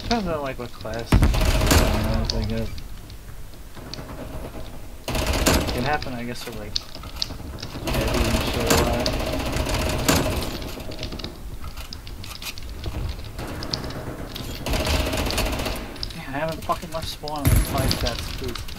Depends on like what class. I think it can happen, I guess, with like heavy and shit a lot. Man, I haven't fucking left spawn in like 5 stats, please.